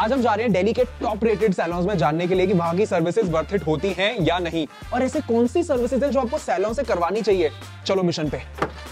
आज हम जा रहे हैं दिल्ली के टॉप रेटेड सैलून्स में जानने के लिए कि वहां की सर्विसेज वर्थ इट होती हैं या नहीं, और ऐसे कौन सी सर्विसेज हैं जो आपको सैलून से करवानी चाहिए। चलो मिशन पे।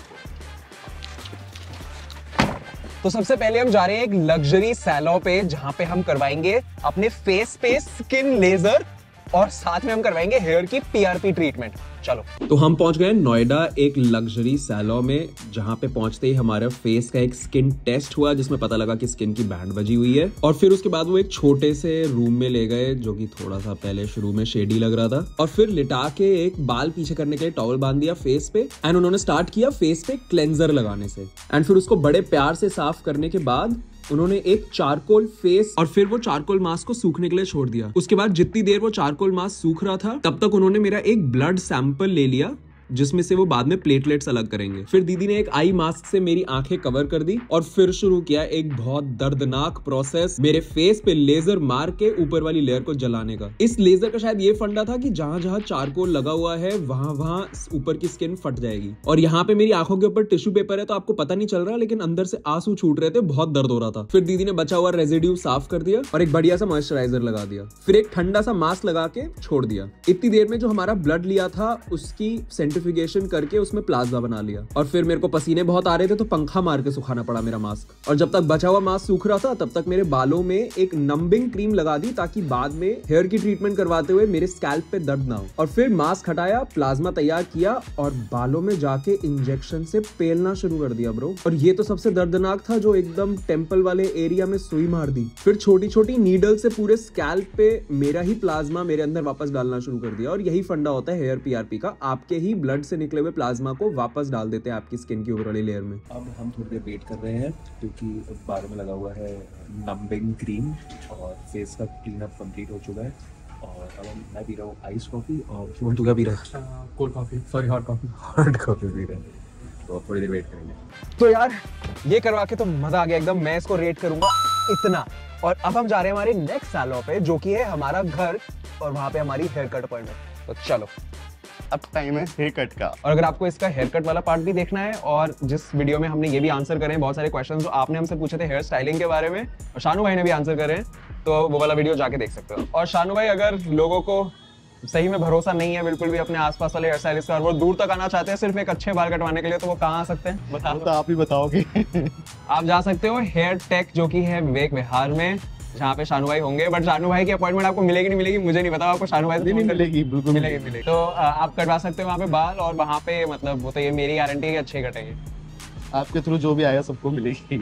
तो सबसे पहले हम जा रहे हैं एक लग्जरी सैलून पे, जहां पे हम करवाएंगे अपने फेस पे स्किन लेजर और साथ में हम करवाएंगे हेयर की पीआरपी ट्रीटमेंट। चलो। तो हम पहुंच गए नोएडा एक लग्जरी सैलून में, जहां पे पहुंचते ही हमारे फेस का एक स्किन टेस्ट हुआ, जिसमें पता लगा कि स्किन की बैंड बजी हुई है। और फिर उसके बाद वो एक छोटे से रूम में ले गए, जो कि थोड़ा सा पहले शुरू में शेडी लग रहा था, और फिर लिटा के एक बाल पीछे करने के लिए टॉवल बांध दिया फेस पे, एंड उन्होंने स्टार्ट किया फेस पे क्लेंजर लगाने से। एंड फिर उसको बड़े प्यार से साफ करने के बाद उन्होंने एक चारकोल फेस और फिर वो चारकोल मास्क को सूखने के लिए छोड़ दिया। उसके बाद जितनी देर वो चारकोल मास्क सूख रहा था, तब तक उन्होंने मेरा एक ब्लड सैंपल ले लिया, जिसमें से वो बाद में प्लेटलेट्स अलग करेंगे। फिर दीदी ने एक आई मास्क से मेरी आंखें कवर कर दी और फिर शुरू किया एक बहुत दर्दनाक प्रोसेस, मेरे फेस पे लेजर मार के ऊपर वाली लेयर को जलाने का। इस लेजर का शायद ये फंडा था कि जहां जहां चारकोल लगा हुआ है वहां ऊपर की स्किन फट जाएगी। और यहाँ पे मेरी आंखों के ऊपर टिश्यू पेपर है, तो आपको पता नहीं चल रहा, लेकिन अंदर से आंसू छूट रहे थे, बहुत दर्द हो रहा था। फिर दीदी ने बचा हुआ रेजिड्यू साफ कर दिया और एक बढ़िया सा मॉइस्चराइजर लगा दिया, फिर एक ठंडा सा मास्क लगा के छोड़ दिया। इतनी देर में जो हमारा ब्लड लिया था उसकी सेंट्रिफिकेशन करके उसमें प्लाज्मा बना लिया। और फिर मेरे को पसीने बहुत आ रहे थे, तो पंखा मार के सुखाना पड़ा मेरा मास्क। और जब तक बचा हुआ मास्क सूख रहा था, तब तक मेरे बालों में एक नंबिंग क्रीम लगा दी, ताकि बाद में हेयर की ट्रीटमेंट करवाते हुए मेरे स्कैल्प पे दर्द ना हो। और फिर मास्क हटाया, प्लाज्मा तैयार किया और बालों में जाके इंजेक्शन से पेलना शुरू कर दिया ब्रो। और ये तो सबसे दर्दनाक था, जो एकदम टेम्पल वाले एरिया में सुई मार दी। फिर छोटी छोटी नीडल से पूरे स्कैल्प पे मेरा ही प्लाज्मा मेरे अंदर वापस डालना शुरू कर दिया। और यही फंडा होता है हेयर पीआरपी का, आपके ही ब्लड से निकले हुए प्लाज्मा को वापस डाल देते हैं आपकी स्किन की ऊपर वाली लेयर में। अब हम थोड़ी देर वेट कर रहे हैं, क्योंकि बालों में लगा हुआ है नंबिंग क्रीम और फेस का क्लीन अप कंप्लीट हो चुका है। और अब मैं पी रहा हूँ आइस कॉफी, और शुभम तू क्या पी रहा है? Cold coffee, sorry hot coffee. Hot coffee पी रहे हैं, तो थोड़ी देर वेट करेंगे। तो यार ये करवा के तो मजा आ गया एकदम। मैं इसको रेट करूंगा इतना। और अब हम जा रहे हैं हमारे नेक्स्ट सैलून पे, जो कि है हमारा घर, और वहां पे हमारी हेयर कट अपॉइंटमेंट। तो चलो, अब टाइम है हेयर कट का। और अगर आपको इसका हेयर कट वाला पार्ट भी देखना है, और जिस वीडियो में हमने ये भी आंसर करे हैं बहुत सारे क्वेश्चंस जो आपने हमसे पूछे थे हेयर स्टाइलिंग के बारे में, और शानू भाई ने भी आंसर करे हैं, तो वो वाला वीडियो जाके देख सकते हो। और शानू भाई, अगर लोगों को सही में भरोसा नहीं है बिल्कुल भी अपने आसपास वाले हेयर स्टाइलिस्ट का, और वो दूर तक आना चाहते हैं सिर्फ एक अच्छे बाल कटवाने के लिए, तो वो कहाँ आ सकते हैं बताओ? तो आप ही बताओगे। आप जा सकते हो हेयर टेक, जो कि है विवेक विहार में, जहाँ पे शानू भाई होंगे। बट शानू भाई की अपॉइंटमेंट आपको मिलेगी नहीं मिलेगी मुझे नहीं पता, आपको शानू भाई से मिलेगी, बिल्कुल मिलेगी। तो आप कटवा सकते हो वहाँ पे बाल, और वहाँ पे मतलब वो तो ये मेरी गारंटी है कि अच्छे कटेंगे। आपके थ्रू जो भी आएगा सबको मिलेगी,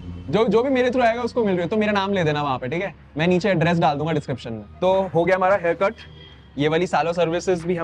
जो भी मेरे थ्रू आएगा उसको मिल रही है। तो मेरा नाम ले देना वहाँ पे, ठीक है? मैं नीचे एड्रेस डाल दूंगा डिस्क्रिप्शन में। तो हो गया हमारा हेयर कट, ये वाली सालों सर्विस भी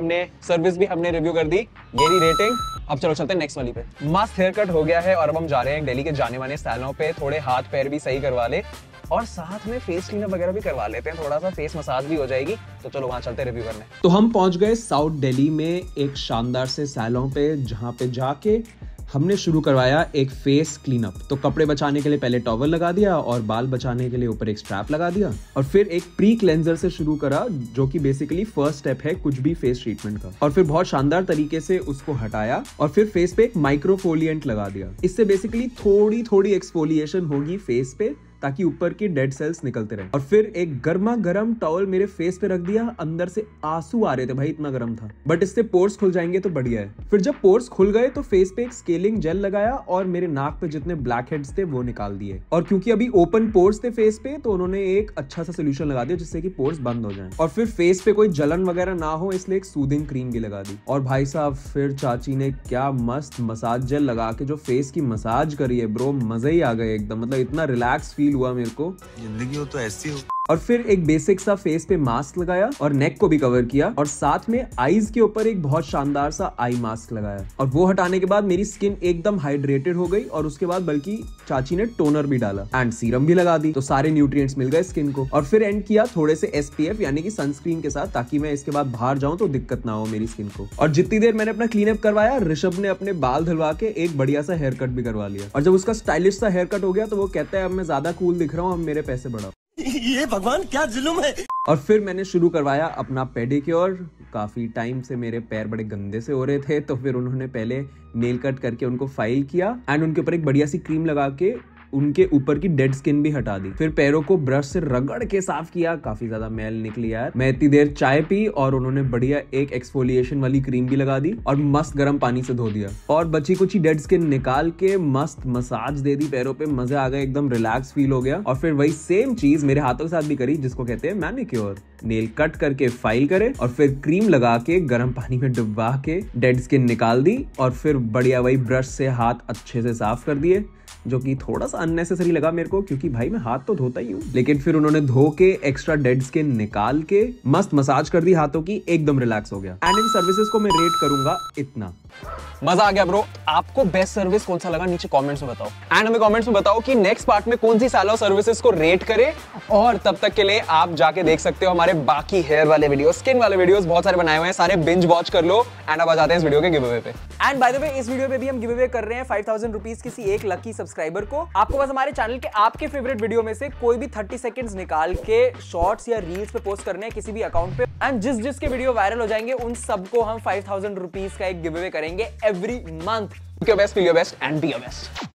हमने रिव्यू कर दी, ये रही रेटिंग। अब चलो चलते हैं नेक्स्ट वाली पे। मस्त हेयर कट हो गया है, और अब हम जा रहे हैं दिल्ली के जाने माने सैलून पे, थोड़े हाथ पैर भी सही करवा ले, और साथ में फेस क्लीनअप वगैरह भी करवा लेते हैं, थोड़ा सा फेस मसाज भी हो जाएगी। तो चलो वहां चलते रिव्यू करने। तो हम पहुंच गए साउथ दिल्ली में एक शानदार से सैलून पे, जहां पे जाके हमने शुरू करवाया एक फेस क्लीनअप। तो कपड़े बचाने के लिए पहले टॉवल लगा दिया, और बाल बचाने के लिए ऊपर एक स्ट्रैप लगा दिया, और फिर एक प्री क्लेंजर से शुरू करा, जो कि बेसिकली फर्स्ट स्टेप है कुछ भी फेस ट्रीटमेंट का। और फिर बहुत शानदार तरीके से उसको हटाया, और फिर फेस पे एक माइक्रोफोलिएंट लगा दिया। इससे बेसिकली थोड़ी थोड़ी एक्सफोलिएशन होगी फेस पे, ताकि ऊपर की डेड सेल्स निकलते रहे। और फिर एक गर्मा गर्म टॉवल मेरे फेस पे रख दिया, अंदर से आंसू आ रहे थे भाई, इतना गर्म था। बट इससे पोर्स खुल जाएंगे तो बढ़िया है। फिर जब पोर्स खुल गए तो फेस पे एक स्केलिंग जेल लगाया, और मेरे नाक पे जितने ब्लैक हेड्स थे वो निकाल दिए। और क्योंकि अभी ओपन पोर्स थे फेस पे, तो उन्होंने एक अच्छा सा सोल्यूशन लगा दिया, जिससे कि पोर्स बंद हो जाए। और फिर फेस पे कोई जलन वगैरह ना हो, इसलिए एक सूदिंग क्रीम भी लगा दी। और भाई साहब, फिर चाची ने क्या मस्त मसाज जेल लगा के जो फेस की मसाज करी है ब्रो, मजे ही आ गए एकदम। मतलब इतना रिलैक्स फील हुआ मेरे को, जिंदगी हो तो ऐसी हो। और फिर एक बेसिक सा फेस पे मास्क लगाया, और नेक को भी कवर किया, और साथ में आईज के ऊपर एक बहुत शानदार सा आई मास्क लगाया। और वो हटाने के बाद मेरी स्किन एकदम हाइड्रेटेड हो गई, और उसके बाद बल्कि चाची ने टोनर भी डाला एंड सीरम भी लगा दी, तो सारे न्यूट्रिएंट्स मिल गए स्किन को। और फिर एंड किया थोड़े से SPF यानी कि सनस्क्रीन के साथ, ताकि मैं इसके बाद बाहर जाऊं तो दिक्कत ना हो मेरी स्किन को। और जितनी देर मैंने अपना क्लीनअप करवाया, ऋषभ ने अपने बाल धुलवा के एक बढ़िया सा हेयर कट भी करवा लिया। और जब उसका स्टाइलिश सा हेयर कट हो गया, तो वो कहता है अब मैं ज्यादा कूल दिख रहा हूँ, अब मेरे पैसे बढ़ाओ। ये भगवान क्या जुल्म है। और फिर मैंने शुरू करवाया अपना पेडिक्योर। काफी टाइम से मेरे पैर बड़े गंदे से हो रहे थे, तो फिर उन्होंने पहले नेल कट करके उनको फाइल किया, एंड उनके ऊपर एक बढ़िया सी क्रीम लगा के उनके ऊपर की डेड स्किन भी हटा दी। फिर पैरों को ब्रश से रगड़ के साफ किया, काफी ज्यादा मैल निकली यार। मैं इतनी देर चाय पी और उन्होंने बढ़िया एक एक्सफोलिएशन वाली क्रीम भी लगा दी और मस्त गर्म पानी से धो दिया और बची कुछ डेड स्किन निकाल के मस्त मसाज दे दी पैरों पे। मजे आ गए, एकदम रिलैक्स फील हो गया। और फिर वही सेम चीज मेरे हाथों के साथ भी करी, जिसको कहते हैं मैनिक्योर। नेल कट करके फाइल करे और फिर क्रीम लगा के गर्म पानी में डुबा के डेड स्किन निकाल दी और फिर बढ़िया वही ब्रश से हाथ अच्छे से साफ कर दिए, जो कि थोड़ा सा अननेसेसरी लगा मेरे को, क्योंकि भाई मैं हाथ तो धोता ही हूँ। लेकिन फिर उन्होंने धो के एक्स्ट्रा डेड स्किन निकाल के मस्त मसाज कर दी हाथों की, एकदम रिलैक्स हो गया। एंड इन सर्विसेज को मैं रेट करूंगा इतना। मजा आ गया ब्रो। आपको बेस्ट सर्विस कौन सा लगा नीचे कमेंट्स में बताओ। एंड हमें कमेंट्स में बताओ कि नेक्स्ट पार्ट में कौन सी सैलो सर्विसेज को रेट करें। और तब तक के लिए आप जाके देख सकते हो हमारे बाकी हेयर वाले वीडियो, स्किन वाले वीडियोस बहुत सारे बनाए हुए हैं, सारे बिंज वॉच कर लो। एंड अब आ जाते हैं इस वीडियो के गिव अवे पे। एंड बाय द वे इस वीडियो पे भी हम गिव अवे कर रहे हैं 5000 रुपीज किसी एक लकी सब्सक्राइबर को। आपको बस हमारे चैनल के आपके फेवरेट वीडियो में से कोई भी 30 सेकंड्स निकाल के शॉर्ट्स या रील्स पे पोस्ट करने हैं किसी भी अकाउंट पे। एंड जिसके वीडियो वायरल हो जाएंगे उन सबको हम 5000 रुपीज का एक गिव अवे करेंगे every month. Your best, feel your best and be your best.